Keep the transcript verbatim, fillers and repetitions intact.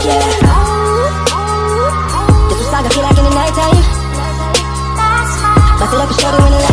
yeah. This what Saga feel like in the nighttime. Bust it up and shorty when it